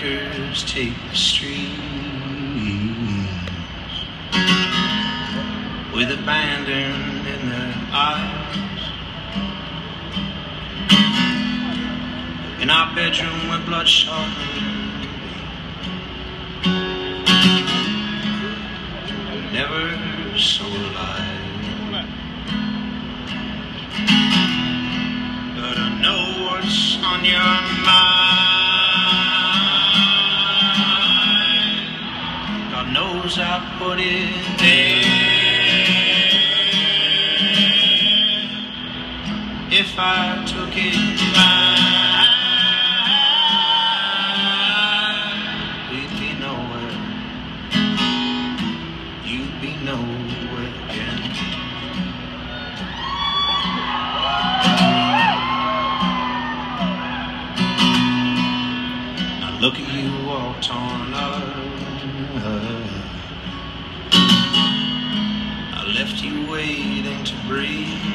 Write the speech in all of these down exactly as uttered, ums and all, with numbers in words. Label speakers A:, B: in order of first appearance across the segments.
A: truckers take the streets with abandon in their eyes. In our bedroom we're bloodshot, never so alive. But I know what's on your mind. God knows I put it there. If I took it back, we'd be nowhere. You'd be nowhere again. Now look at you all torn up. I left you waiting to breathe.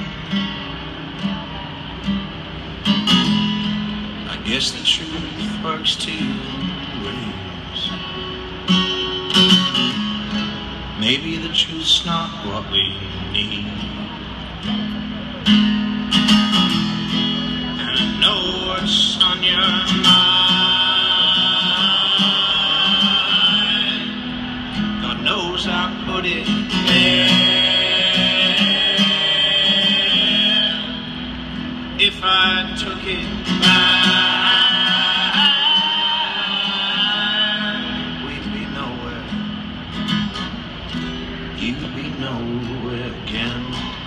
A: I guess the truth works two ways. Maybe the truth's not what we need. And I know what's on your mind. God knows I put it there. If I took it back, you'd be nowhere again.